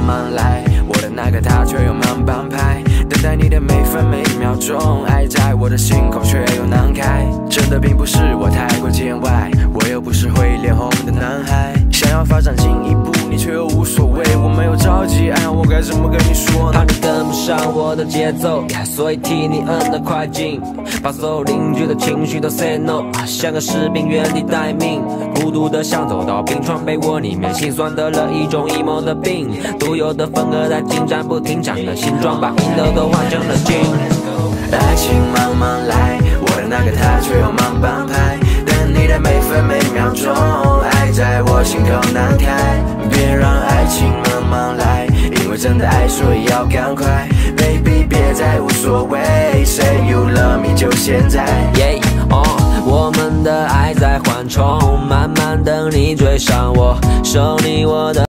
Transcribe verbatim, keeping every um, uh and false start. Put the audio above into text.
慢来，我的那个他却又慢半拍，等待你的每分每一秒钟，爱在我的心口却又难开。真的并不是我太过见外，我又不是会脸红的男孩，想要发展进一步，你却又无所谓。我没有着急，爱我该怎么跟你说呢？ 怕你跟不上我的节奏，所以替你摁了快进，把所有邻居的情绪都 say no， 像个士兵原地待命，孤独的想走到冰床被窝里面，心酸得了一种 emo 的病，独有的风格在进展不停站的形状，把音都都换成了金。 爱情慢慢来，我的那个他却又慢半拍，等你的每分每秒钟，爱在我心口难开。别让爱情慢慢来，因为真的爱所以要赶快 ，baby 别再无所谓 ，say you love me 就现在。 Yeah, oh, 我们的爱在缓冲，慢慢等你追上我，手你我的。